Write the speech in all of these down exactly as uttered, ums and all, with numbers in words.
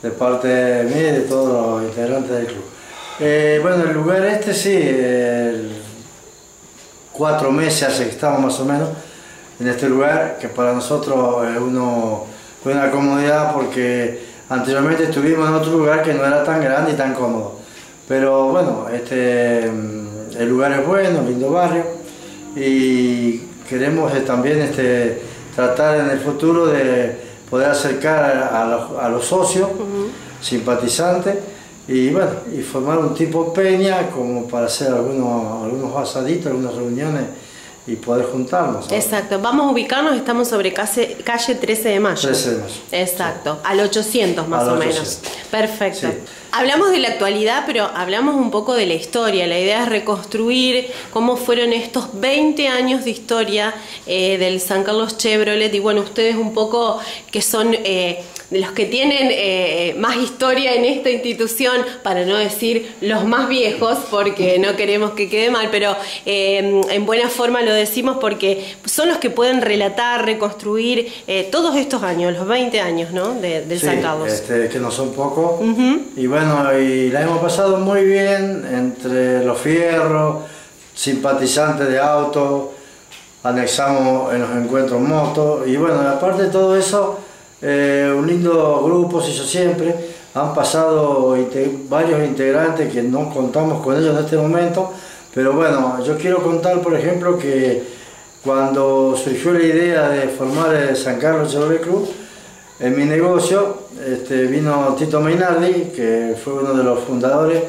de parte mía y de todos los integrantes del club. Eh, bueno, el lugar este sí, el, cuatro meses hace que estamos más o menos en este lugar, que para nosotros es uno, una comodidad porque anteriormente estuvimos en otro lugar que no era tan grande y tan cómodo. Pero bueno, este, el lugar es bueno, lindo barrio, y queremos también este, tratar en el futuro de poder acercar a, a, los, a los socios, uh-huh. simpatizantes, y bueno, y formar un tipo peña como para hacer algunos, algunos asaditos, algunas reuniones y poder juntarnos. ¿Sabes? Exacto, vamos a ubicarnos, estamos sobre calle, calle trece de mayo. trece de mayo. Exacto, sí. Al ochocientos más Al o ochocientos. Menos. Perfecto. Sí. Hablamos de la actualidad, pero hablamos un poco de la historia. La idea es reconstruir cómo fueron estos veinte años de historia eh, del San Carlos Chevrolet. Y bueno, ustedes un poco que son eh, los que tienen eh, más historia en esta institución, para no decir los más viejos, porque no queremos que quede mal, pero eh, en buena forma lo decimos porque son los que pueden relatar, reconstruir eh, todos estos años, los veinte años, ¿no? de, del sí, San Carlos. Este, que no son pocos. Uh-huh. Y bueno, y la hemos pasado muy bien entre los fierros, simpatizantes de autos, anexamos en los encuentros motos, y bueno, aparte de todo eso, eh, un lindo grupo se hizo siempre. Han pasado varios integrantes que no contamos con ellos en este momento, pero bueno, yo quiero contar, por ejemplo, que cuando surgió la idea de formar el San Carlos Chevrolet Club, en mi negocio este, vino Tito Mainardi, que fue uno de los fundadores.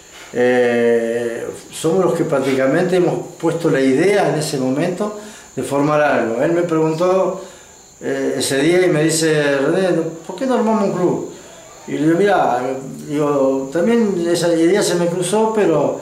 Eh, somos los que prácticamente hemos puesto la idea en ese momento de formar algo. Él me preguntó eh, ese día y me dice: René, ¿por qué no armamos un club? Y le digo: mira, digo, también esa idea se me cruzó, pero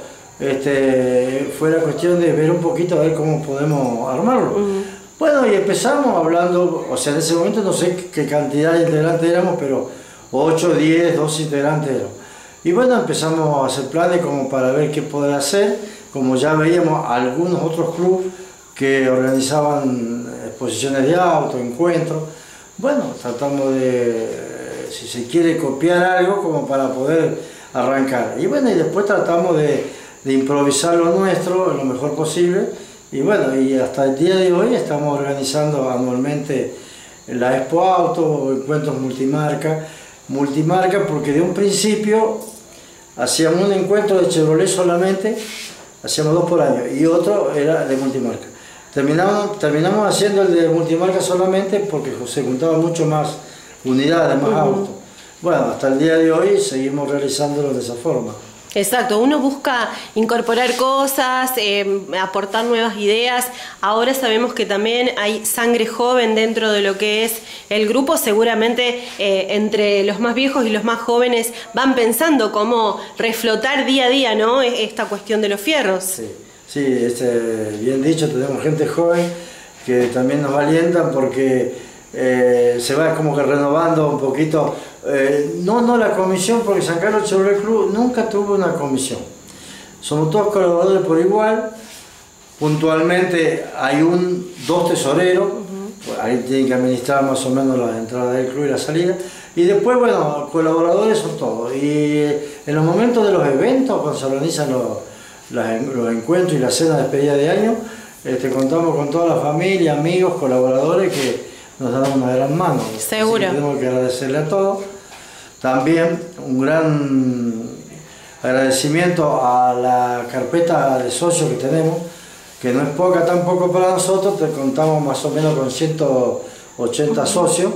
este, fue la cuestión de ver un poquito a ver cómo podemos armarlo. Uh-huh. Bueno, y empezamos hablando, o sea, en ese momento no sé qué cantidad de integrantes éramos, pero ocho, diez, doce integrantes éramos. Y bueno, empezamos a hacer planes como para ver qué poder hacer, como ya veíamos algunos otros clubes que organizaban exposiciones de auto, encuentros. Bueno, tratamos de, si se quiere, copiar algo como para poder arrancar. Y bueno, y después tratamos de, de improvisar lo nuestro lo mejor posible. Y bueno, y hasta el día de hoy estamos organizando anualmente la Expo Auto, encuentros multimarca, multimarca porque de un principio hacíamos un encuentro de Chevrolet solamente, hacíamos dos por año, y otro era de multimarca. Terminamos, terminamos haciendo el de multimarca solamente porque se juntaban mucho más unidades, más uh-huh. autos. Bueno, hasta el día de hoy seguimos realizándolo de esa forma. Exacto, uno busca incorporar cosas, eh, aportar nuevas ideas. Ahora sabemos que también hay sangre joven dentro de lo que es el grupo. Seguramente eh, entre los más viejos y los más jóvenes van pensando cómo reflotar día a día, ¿no?, esta cuestión de los fierros. Sí, sí, este, bien dicho, tenemos gente joven que también nos alientan porque eh, se va como que renovando un poquito. Eh, no, no la comisión, porque San Carlos Chevrolet Club nunca tuvo una comisión. Somos todos colaboradores por igual. Puntualmente hay un, dos tesoreros, uh-huh. ahí tienen que administrar más o menos la entrada del club y la salida. Y después, bueno, colaboradores son todos. Y en los momentos de los eventos, cuando se organizan los, los, los encuentros y la cena de despedida de año, este, contamos con toda la familia, amigos, colaboradores que nos dan una gran mano. Seguro. Así que tenemos que agradecerle a todos. También un gran agradecimiento a la carpeta de socios que tenemos, que no es poca tampoco para nosotros, te contamos más o menos con ciento ochenta socios,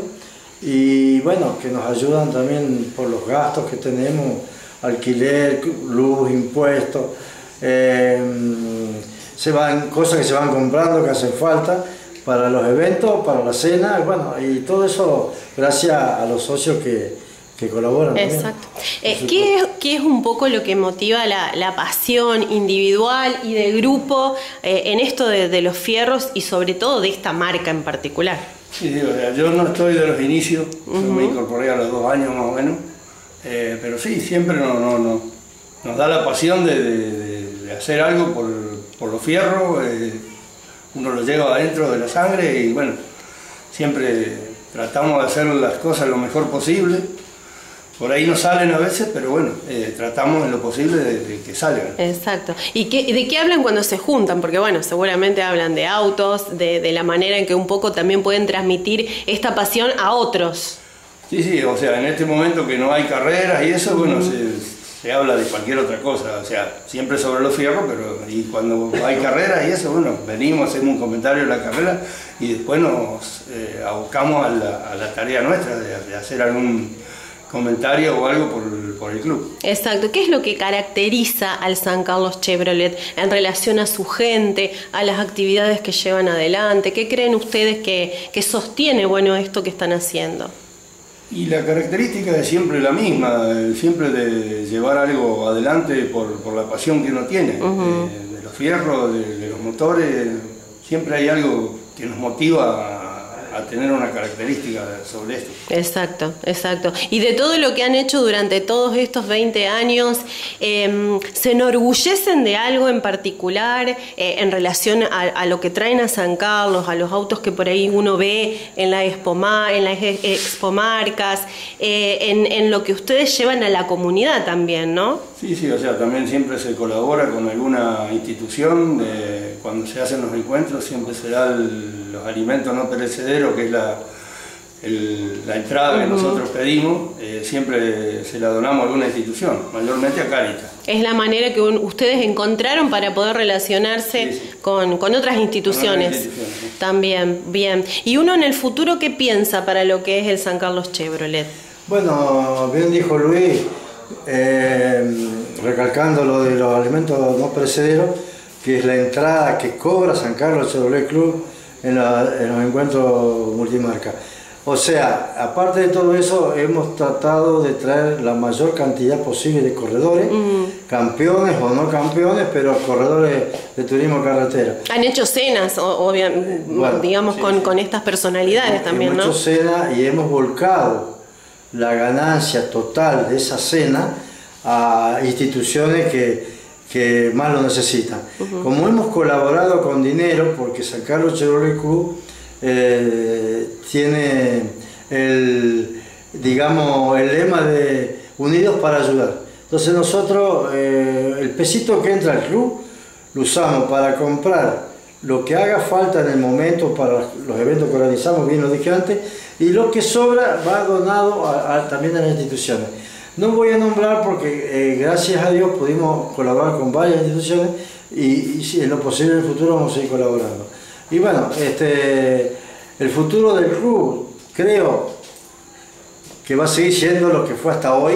y bueno, que nos ayudan también por los gastos que tenemos, alquiler, luz, impuestos, eh, se van, cosas que se van comprando que hacen falta para los eventos, para la cena, bueno, y todo eso gracias a los socios que, que colaboran. Exacto. Eh, ¿qué, es, ¿Qué es un poco lo que motiva la, la pasión individual y de grupo eh, en esto de, de los fierros y sobre todo de esta marca en particular? Sí, digo, yo no estoy de los inicios, uh-huh. yo me incorporé a los dos años más o menos, eh, pero sí, siempre no, no, no, nos da la pasión de, de, de hacer algo por, por los fierros. Eh, uno lo lleva adentro de la sangre y bueno, siempre tratamos de hacer las cosas lo mejor posible. por ahí no salen a veces, pero bueno, eh, tratamos en lo posible de, de que salgan. Exacto. ¿Y qué, de qué hablan cuando se juntan? Porque bueno, seguramente hablan de autos, de, de la manera en que un poco también pueden transmitir esta pasión a otros. Sí, sí, o sea, en este momento que no hay carreras y eso, bueno, se, se habla de cualquier otra cosa, o sea, siempre sobre los fierros, pero y cuando hay carreras y eso, bueno, venimos, hacemos un comentario de la carrera y después nos eh, abocamos a la, a la tarea nuestra de, de hacer algún comentario o algo por, por el club. Exacto. ¿Qué es lo que caracteriza al San Carlos Chevrolet en relación a su gente, a las actividades que llevan adelante? ¿Qué creen ustedes que, que sostiene, bueno, esto que están haciendo? Y la característica es siempre la misma, siempre de llevar algo adelante por, por la pasión que uno tiene, uh-huh. de, de los fierros, de, de los motores, siempre hay algo que nos motiva a a tener una característica sobre esto. Exacto, exacto. Y de todo lo que han hecho durante todos estos veinte años, eh, ¿se enorgullecen de algo en particular eh, en relación a, a lo que traen a San Carlos, a los autos que por ahí uno ve en, la Expoma, en las expomarcas, eh, en, en lo que ustedes llevan a la comunidad también, ¿no? Sí, sí, o sea, también siempre se colabora con alguna institución, eh, cuando se hacen los encuentros siempre se da el, los alimentos no perecederos, que es la, el, la entrada que uh-huh. nosotros pedimos, eh, siempre se la donamos a alguna institución, mayormente a Cáritas. Es la manera que un, ustedes encontraron para poder relacionarse sí, sí. Con, con otras instituciones, con otras instituciones sí. También, bien. ¿Y uno en el futuro qué piensa para lo que es el San Carlos Chevrolet? Bueno, bien dijo Luis, eh, recalcando lo de los alimentos no perecederos, que es la entrada que cobra San Carlos Chevrolet Club en, la, en los encuentros multimarca. O sea, aparte de todo eso, hemos tratado de traer la mayor cantidad posible de corredores, uh-huh. campeones o no campeones, pero corredores de turismo carretera. Han hecho cenas, obviamente, bueno, digamos, sí, con, sí. con estas personalidades hemos, también, hemos ¿no? Hemos hecho cenas y hemos volcado la ganancia total de esa cena a instituciones que que más lo necesitan. Uh-huh. Como hemos colaborado con dinero, porque San Carlos Chevrolet Club eh, tiene el, digamos, el lema de unidos para ayudar. Entonces nosotros eh, el pesito que entra al club lo usamos para comprar lo que haga falta en el momento para los eventos que organizamos, bien lo dije antes, y lo que sobra va donado a, a, también a las instituciones. No voy a nombrar porque eh, gracias a Dios pudimos colaborar con varias instituciones y, y si en lo posible en el futuro vamos a seguir colaborando. Y bueno, este, el futuro del club creo que va a seguir siendo lo que fue hasta hoy,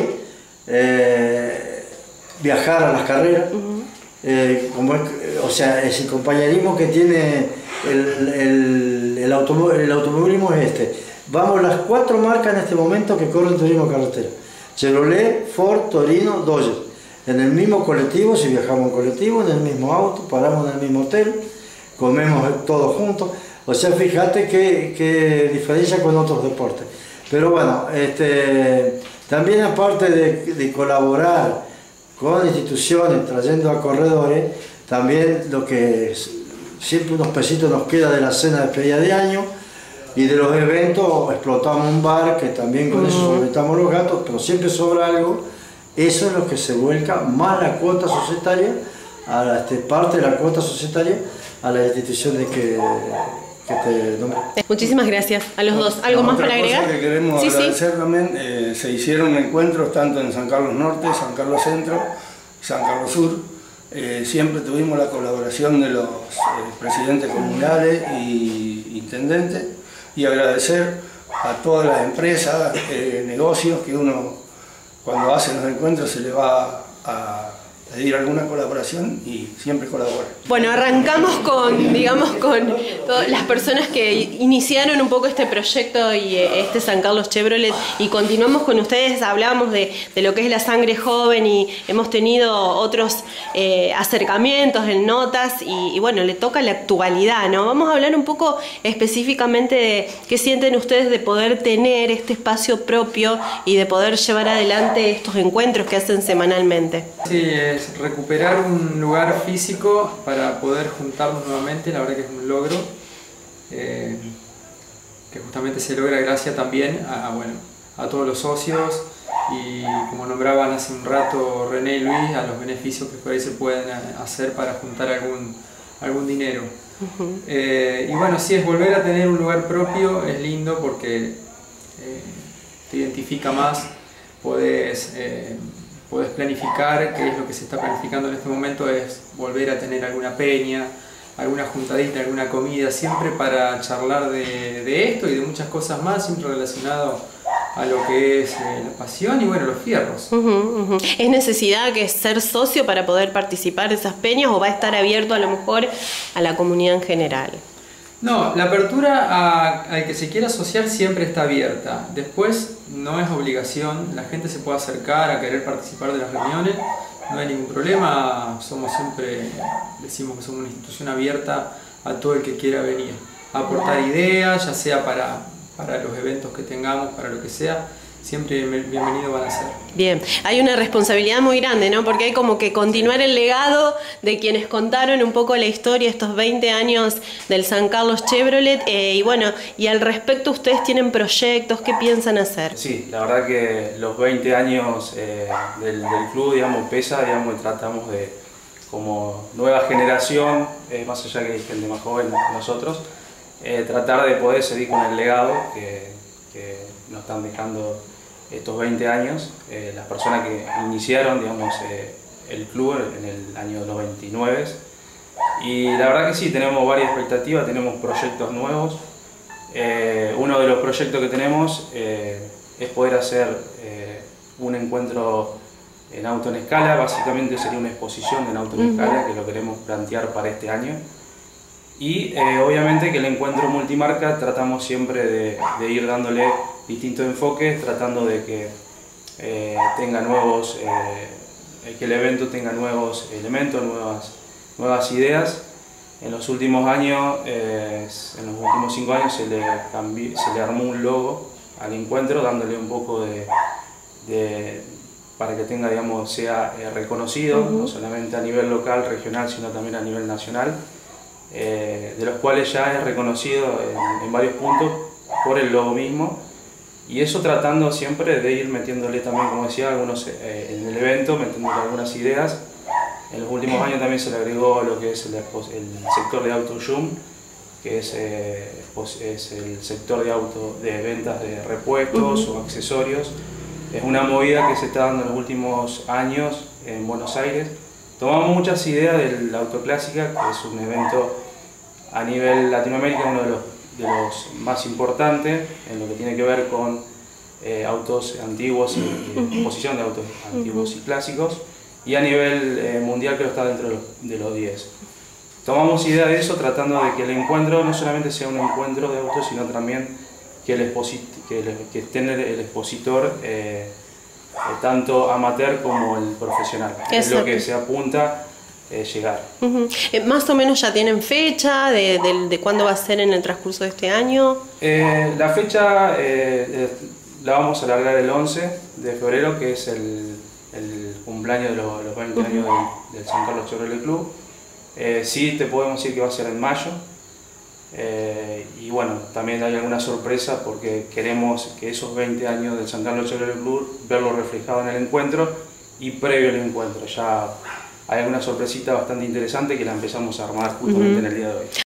eh, viajar a las carreras, uh-huh. eh, como es, o sea, ese compañerismo que tiene el, el, el, automo el automovilismo es este. Vamos las cuatro marcas en este momento que corren turismo carretera. Chevrolet, Ford, Torino, Dodge. En el mismo colectivo, si viajamos en colectivo, en el mismo auto, paramos en el mismo hotel, comemos todos juntos. O sea, fíjate qué, qué diferencia con otros deportes. Pero bueno, este, también aparte de, de colaborar con instituciones, trayendo a corredores, también lo que es, siempre unos pesitos nos queda de la cena de despedida de año, y de los eventos explotamos un bar que también con uh-huh. eso solventamos los gastos, pero siempre sobra algo. Eso es lo que se vuelca más la cuota societaria, a la, este, parte de la cuota societaria a las instituciones que, que te nombran. Muchísimas gracias a los dos. ¿Algo más para agregar? Otra cosa que queremos sí, agradecer sí. también, eh, se hicieron encuentros tanto en San Carlos Norte, San Carlos Centro, San Carlos Sur. Eh, siempre tuvimos la colaboración de los eh, presidentes comunales y intendentes. Y agradecer a todas las empresas, eh, negocios, que uno cuando hace los encuentros se le va a pedir alguna colaboración y siempre colabora. Bueno, arrancamos con, digamos, con todas las personas que iniciaron un poco este proyecto y este San Carlos Chevrolet y continuamos con ustedes. Hablábamos de, de lo que es la sangre joven y hemos tenido otros eh, acercamientos en notas y, y bueno, le toca la actualidad, ¿no? Vamos a hablar un poco específicamente de qué sienten ustedes de poder tener este espacio propio y de poder llevar adelante estos encuentros que hacen semanalmente. Sí, es recuperar un lugar físico para poder juntarnos nuevamente, la verdad que es un logro eh, que justamente se logra gracias también a, bueno, a todos los socios y como nombraban hace un rato René y Luis, a los beneficios que por ahí se pueden hacer para juntar algún, algún dinero. Uh-huh. eh, y bueno, sí, es volver a tener un lugar propio, es lindo porque eh, te identifica más, podés, eh, podés planificar, que es lo que se está planificando en este momento, es volver a tener alguna peña, alguna juntadita, alguna comida, siempre para charlar de, de esto y de muchas cosas más, siempre relacionado a lo que es eh, la pasión y bueno, los fierros. Uh -huh, uh -huh. ¿Es necesidad que ser socio para poder participar de esas peñas o va a estar abierto a lo mejor a la comunidad en general? No, la apertura a, al que se quiera asociar siempre está abierta. Después no es obligación, la gente se puede acercar a querer participar de las reuniones, no hay ningún problema, somos siempre, decimos que somos una institución abierta a todo el que quiera venir, a aportar ideas, ya sea para, para los eventos que tengamos, para lo que sea, siempre bienvenidos van a ser. Bien, hay una responsabilidad muy grande, ¿no? Porque hay como que continuar el legado de quienes contaron un poco la historia, estos veinte años del San Carlos Chevrolet, eh, y bueno, y al respecto ustedes tienen proyectos, ¿qué piensan hacer? Sí, la verdad que los veinte años eh, del, del club, digamos, pesa, digamos, y tratamos de, como nueva generación, eh, más allá que hay gente más joven que nosotros, eh, tratar de poder seguir con el legado que, que nos están dejando estos veinte años, eh, las personas que iniciaron, digamos, eh, el club en el año noventa y nueve, y la verdad que sí, tenemos varias expectativas, tenemos proyectos nuevos. Eh, uno de los proyectos que tenemos eh, es poder hacer eh, un encuentro en auto en escala, básicamente sería una exposición en auto en escala que lo queremos plantear para este año. Y eh, obviamente que el encuentro multimarca tratamos siempre de, de ir dándole distintos enfoques, tratando de que eh, tenga nuevos, eh, que el evento tenga nuevos elementos, nuevas, nuevas ideas. En los últimos años, eh, en los últimos cinco años se le, cambió, se le armó un logo al encuentro, dándole un poco de, de para que tenga, digamos, sea eh, reconocido, uh-huh. no solamente a nivel local, regional, sino también a nivel nacional. Eh, de los cuales ya es reconocido en, en varios puntos por el logo mismo, y eso tratando siempre de ir metiéndole también, como decía, algunos, eh, en el evento, metiéndole algunas ideas. En los últimos años también se le agregó lo que es el, el sector de auto zoom, que es, eh, es el sector de, auto, de ventas de repuestos uh-huh. o accesorios. Es una movida que se está dando en los últimos años en Buenos Aires. Tomamos muchas ideas del Autoclásica, que es un evento a nivel Latinoamérica, uno de los, de los más importantes en lo que tiene que ver con eh, autos antiguos y, y exposición de autos antiguos y clásicos, y a nivel eh, mundial creo que está dentro de los, de los diez. Tomamos idea de eso tratando de que el encuentro no solamente sea un encuentro de autos, sino también que, el exposit que, el, que esté el expositor eh, Eh, tanto amateur como el profesional. Exacto. Es lo que se apunta eh, llegar. Uh-huh. eh, ¿Más o menos ya tienen fecha de, de, de cuándo va a ser en el transcurso de este año? Eh, la fecha eh, la vamos a alargar el once de febrero, que es el, el cumpleaños de los, los veinte uh-huh. años del, del San Carlos Chevrolet Club. Eh, sí te podemos decir que va a ser en mayo. Eh, y bueno, también hay alguna sorpresa porque queremos que esos veinte años del San Carlos Chevrolet Club verlo reflejado en el encuentro y previo al encuentro. Ya hay alguna sorpresita bastante interesante que la empezamos a armar justamente uh-huh. en el día de hoy.